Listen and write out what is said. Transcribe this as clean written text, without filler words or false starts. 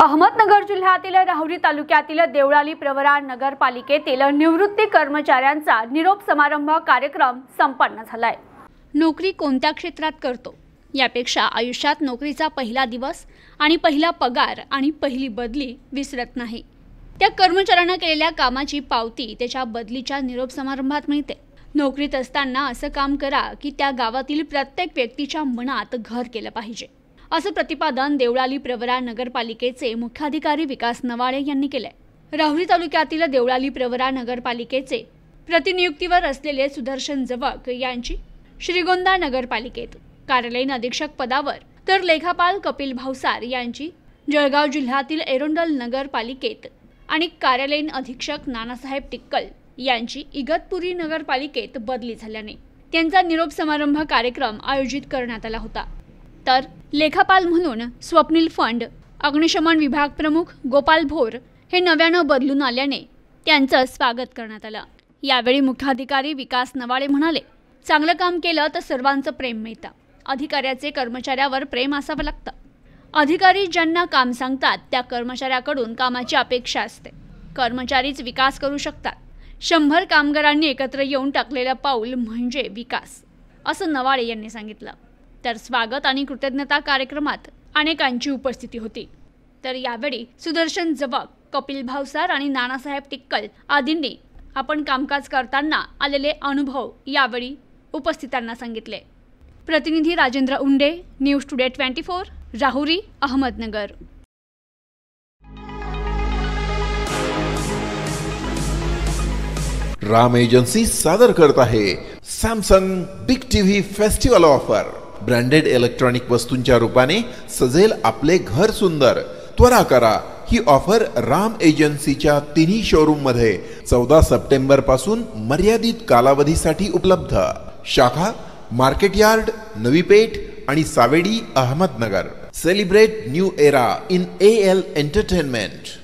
अहमदनगर जिल्ह्यातील राहुरी तालुक्यातील देवळाली प्रवरा नगरपालिकेतील निवृत्ती कर्मचाऱ्यांचा निरोप समारंभ कार्यक्रम संपन्न झालाय। नोकरी कोणत्या क्षेत्रात करतो यापेक्षा आयुष्यात नोकरीचा पहिला दिवस आणि पहिला पगार आणि पहिली बदली विसरत नाही। त्या कर्मचाऱ्यांना केलेल्या कामाची पावती त्याच्या बदलीच्या निरोप समारंभात मिळते। नोकरीत असताना असं काम करा की त्या गावातील प्रत्येक व्यक्तीच्या मनात घर केलं पाहिजे, असं प्रतिपादन देवळाली प्रवरा नगरपालिकेचे मुख्याधिकारी विकास नवाळे यांनी केले। राहुरी तालुक्यातील देवळाली प्रवरा नगरपालिकेचे प्रतिनियुक्तीवर असलेले सुदर्शन जवक यांची श्रीगोंदा नगरपालिकेत कार्यालयीन अधीक्षक पदावर, तर लेखापाल कपिल भावसार यांची जळगाव जिल्ह्यातील एरोंडल नगरपालिकेत आणि कार्यालयीन अधीक्षक नानासाहेब टिक्कल यांची इगतपुरी नगरपालिकेत बदली झाल्याने त्यांचा निरोप समारंभ कार्यक्रम आयोजित करण्यात आला होता। तर लेखापाल म्हणून स्वप्नील फंड, अग्निशमन विभाग प्रमुख गोपाल भोर हे नव्यानं बदलून आल्याने त्यांचं स्वागत करण्यात आलं। यावेळी मुख्याधिकारी विकास नवाळे म्हणाले, चांगलं काम केलं तर सर्वांचं प्रेम मिळतं। अधिकाऱ्याचे कर्मचाऱ्यावर प्रेम असावं लागतं। अधिकारी ज्यांना काम सांगतात त्या कर्मचाऱ्याकडून कामाची अपेक्षा असते। कर्मचारीच विकास करू शकतात। 100 कामगारांनी एकत्र येऊन टाकलेलं पाऊल म्हणजे विकास, असं नवाळे यांनी सांगितलं। तर स्वागत आणि कृतज्ञता कार्यक्रमात अनेकांची उपस्थिती होती। तर यावेळी सुदर्शन जवक, कपिल भावसार आणि नानासाहेब टिक्कल आदींनी आपण कामकाज करताना आलेले अनुभव यावेळी उपस्थितांना सांगितले। प्रतिनिधी Rajendra Unde, news today 24, Rahuri, Ahmednagar. Ram agency सादर करत आहे Samsung big TV festival offer. Branded electronic वस्तूंच्या रूपाने सजेल आपले घर सुंदर। त्वरा करा, ही ऑफर राम एजन्सीच्या तिन्ही शोरूम मध्ये 14 सप्टेंबर पासून मर्यादित कालावधीसाठी उपलब्ध। शाखा मार्केट यार्ड, नवी पेठ आणि Savedi, Ahmednagar. Celebrate new era in AL entertainment.